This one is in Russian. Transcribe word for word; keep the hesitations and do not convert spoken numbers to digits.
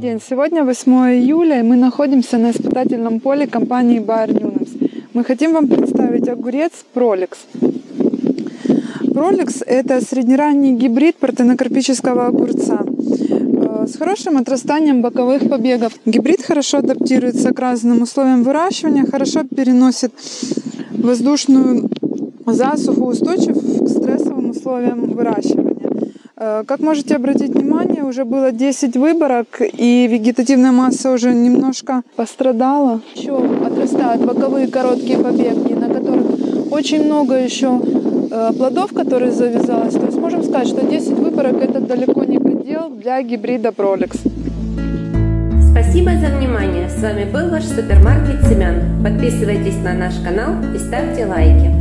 день! Сегодня восьмое июля, и мы находимся на испытательном поле компании Bayer Nunems. Мы хотим вам представить огурец Prolix. Prolix – это среднеранний гибрид партенокарпического огурца с хорошим отрастанием боковых побегов. Гибрид хорошо адаптируется к разным условиям выращивания, хорошо переносит воздушную засуху, устойчив к стрессовым условиям выращивания. Как можете обратить внимание, уже было десять выборок, и вегетативная масса уже немножко пострадала. Еще отрастают боковые короткие побеги, на которых очень много еще плодов, которые завязалось. То есть можем сказать, что десять выборок – это далеко не предел для гибрида Prolix. Спасибо за внимание. С вами был ваш супермаркет семян. Подписывайтесь на наш канал и ставьте лайки.